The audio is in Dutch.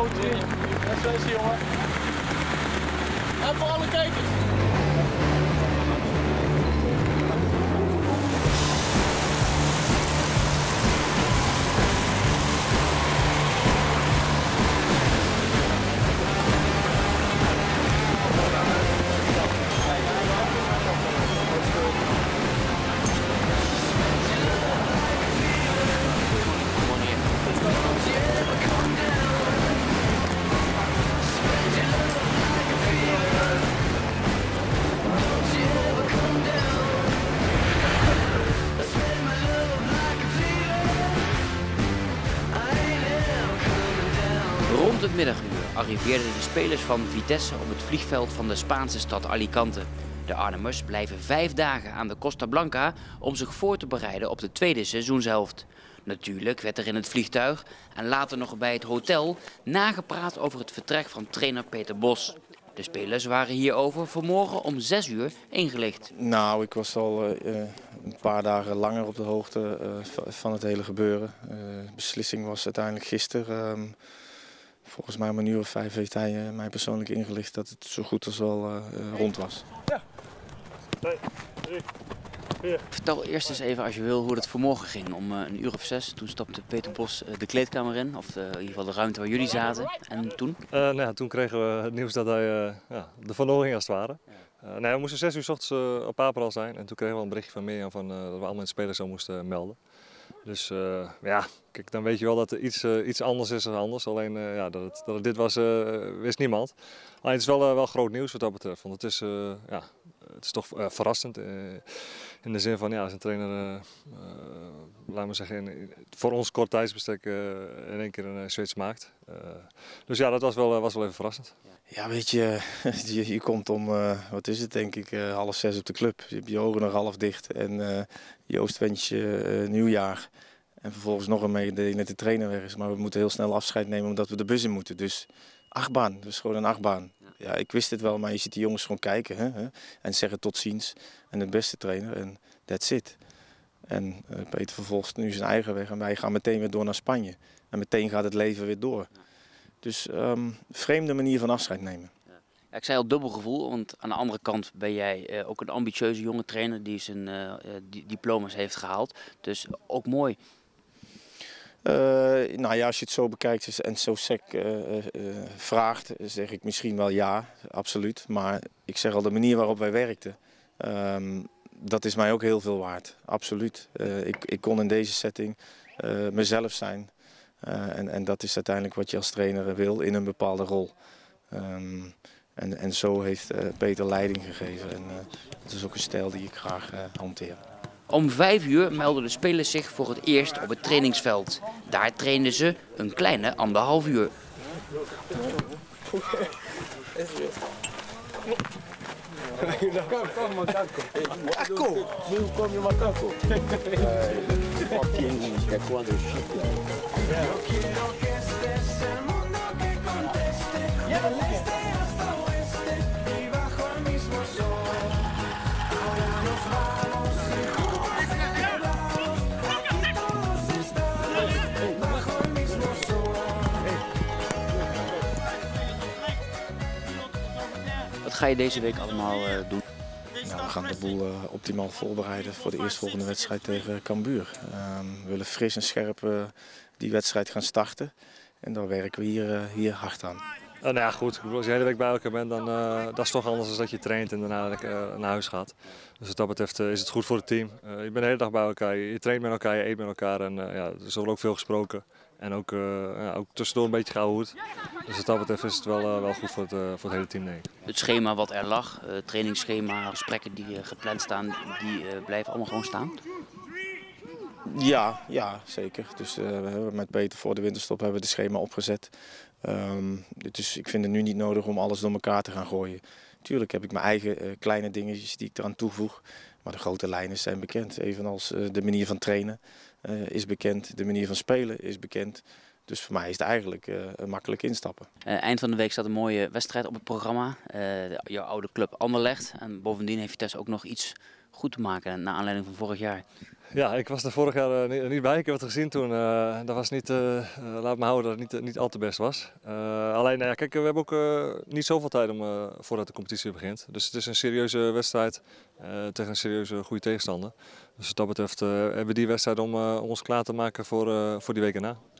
grote team. Dat is jongen. En voor alle kijkers. Rond het middaguur arriveerden de spelers van Vitesse op het vliegveld van de Spaanse stad Alicante. De Arnhemmers blijven 5 dagen aan de Costa Blanca om zich voor te bereiden op de tweede seizoenshelft. Natuurlijk werd er in het vliegtuig en later nog bij het hotel nagepraat over het vertrek van trainer Peter Bos. De spelers waren hierover vanmorgen om 6 uur ingelicht. Nou, ik was al een paar dagen langer op de hoogte van het hele gebeuren. De beslissing was uiteindelijk gisteren. Volgens mij om 1:05 heeft hij mij persoonlijk ingelicht dat het zo goed als wel rond was. Ja. 2, 3, 4. Vertel eerst eens even als je wil hoe het vanmorgen ging. Om 1:06 toen stapte Peter Bos de kleedkamer in, of in ieder geval de ruimte waar jullie zaten. En toen? Toen kregen we het nieuws dat hij de vandoor ging als het ware. We moesten 6 uur 's ochtends op Papendal zijn en toen kregen we een berichtje van Mirjam dat we allemaal de spelers zo moesten melden. Dus kijk, dan weet je wel dat er iets anders is dan anders. Alleen dat het dit was, wist niemand. Alleen het is wel groot nieuws wat dat betreft. Want het is toch verrassend. In de zin van, als een trainer, laten we zeggen, voor ons kort tijdsbestek in één keer een switch maakt. Dus ja, dat was wel even verrassend. Ja, weet je, je komt om, wat is het denk ik, 5:30 op de club. Je hebt je ogen nog half dicht en Joost wens je nieuwjaar. En vervolgens nog een mededeling dat de trainer weg is. Maar we moeten heel snel afscheid nemen omdat we de bus in moeten. Dus achtbaan, dus gewoon een achtbaan. Ja, ik wist het wel, maar je ziet die jongens gewoon kijken hè, en zeggen tot ziens. En het beste trainer en that's it. En Peter vervolgt nu zijn eigen weg en wij gaan meteen weer door naar Spanje. En meteen gaat het leven weer door. Dus vreemde manier van afscheid nemen. Ja, ik zei al dubbel gevoel, want aan de andere kant ben jij ook een ambitieuze jonge trainer die zijn diploma's heeft gehaald. Dus ook mooi. Als je het zo bekijkt en zo sec vraagt, zeg ik misschien wel ja, absoluut. Maar ik zeg al, de manier waarop wij werkten, dat is mij ook heel veel waard. Absoluut. Ik kon in deze setting mezelf zijn. En dat is uiteindelijk wat je als trainer wil in een bepaalde rol. En zo heeft Peter leiding gegeven. En dat is ook een stijl die ik graag hanteer. Om 5 uur melden de spelers zich voor het eerst op het trainingsveld. Daar trainden ze een kleine 1,5 uur. Wat ga je deze week allemaal doen? Nou, we gaan de boel optimaal voorbereiden voor de eerstvolgende wedstrijd tegen Cambuur. We willen fris en scherp die wedstrijd gaan starten. En daar werken we hier hard aan. Goed. Als je de hele week bij elkaar bent, dan dat is toch anders dan dat je traint en daarna naar huis gaat. Dus wat dat betreft is het goed voor het team. Je bent de hele dag bij elkaar, je traint met elkaar, je eet met elkaar en er wordt ook veel gesproken. En ook tussendoor een beetje gehouden. Dus wat dat betreft is het wel goed voor het hele team, denk ik. Het schema wat er lag, trainingsschema, gesprekken die gepland staan, die blijven allemaal gewoon staan? Ja, zeker. Dus met Peter voor de winterstop hebben we het schema opgezet. Dus ik vind het nu niet nodig om alles door elkaar te gaan gooien. Tuurlijk heb ik mijn eigen kleine dingetjes die ik eraan toevoeg. Maar de grote lijnen zijn bekend. Evenals de manier van trainen is bekend. De manier van spelen is bekend. Dus voor mij is het eigenlijk makkelijk instappen. Eind van de week staat een mooie wedstrijd op het programma. Jouw oude club Anderlecht. En bovendien heeft Vitesse ook nog iets goed te maken naar aanleiding van vorig jaar. Ja, ik was er vorig jaar niet bij. Ik heb het gezien toen. Dat was niet, laat me houden dat het niet al te best was. Alleen, nou ja, kijk, we hebben ook niet zoveel tijd voordat de competitie weer begint. Dus het is een serieuze wedstrijd tegen een serieuze goede tegenstander. Dus wat dat betreft hebben we die wedstrijd om ons klaar te maken voor die week erna.